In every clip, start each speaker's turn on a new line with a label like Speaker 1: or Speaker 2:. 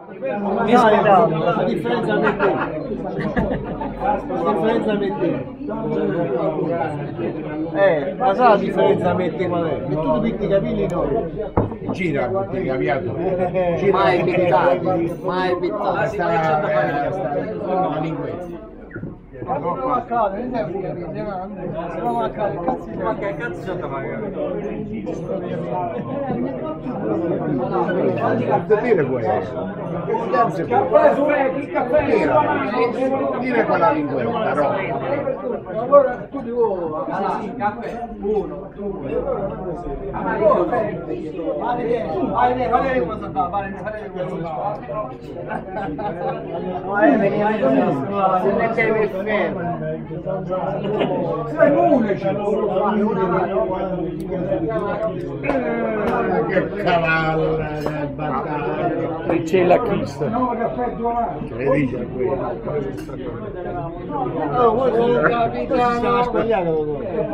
Speaker 1: La differenza metti. Ma sa la differenza metti qual è? Che tu picchi i capelli noi.
Speaker 2: Gira, ti capiato?
Speaker 1: Mai pittati, mai pittati.
Speaker 2: La linguetta.
Speaker 1: Ma che cazzo c'è da pagare?
Speaker 2: Dire questo. Dire quella linguetta, no?
Speaker 1: Allora tu devo caffè, 1, 2, vale cosa fa, vale
Speaker 2: Che cavallo del battaglio!
Speaker 3: E c'è la crista.
Speaker 2: Che le dice quello?
Speaker 1: Oh, voi sono capitano sbagliato.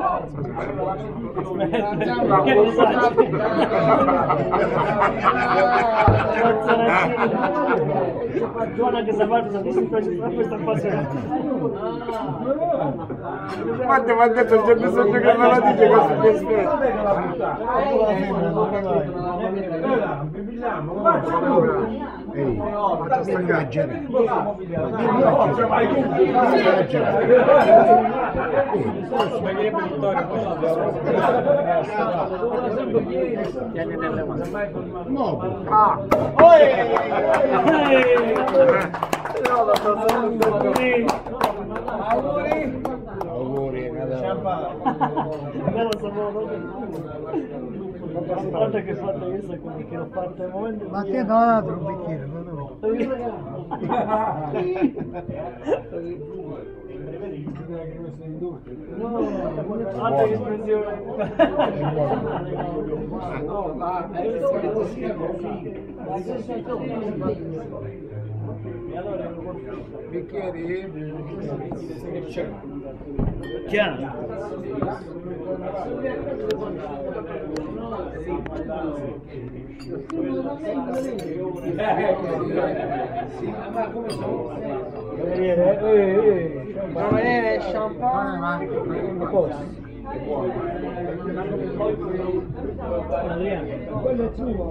Speaker 4: Giovanna che sa fare questa passione.
Speaker 2: Quante mi ha detto c'è bisogno che me la dice così mi aspetta. Ehi, faccio staccare Gerard. Auguri,
Speaker 4: Guarda che fatta questa che l'ho fatta al momento.
Speaker 5: Ma ti ha dato un bicchiere, no?
Speaker 4: Guarda che espressione.
Speaker 2: bicchieri?
Speaker 4: Chiaro.
Speaker 1: Cameriere, champagne, a posto.
Speaker 5: Quello è suo.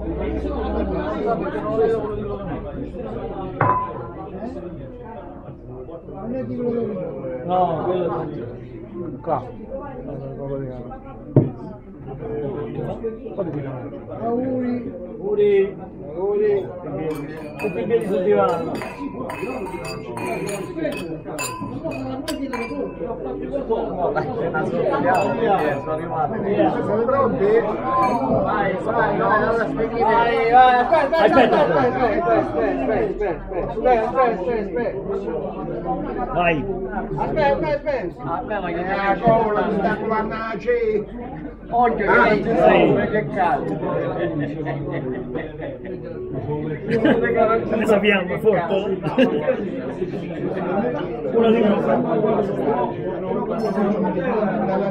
Speaker 4: No, quello è qua.
Speaker 5: Auguri.
Speaker 4: Auguri. Tutti i piedi sul divano.
Speaker 2: Siete pronti?
Speaker 1: Vai, aspetta.
Speaker 4: Vai.
Speaker 1: Aspetta, ma che
Speaker 2: La cola, sta con la nace.
Speaker 1: occhio che cazzo.
Speaker 4: Ne sappiamo, forte. Una di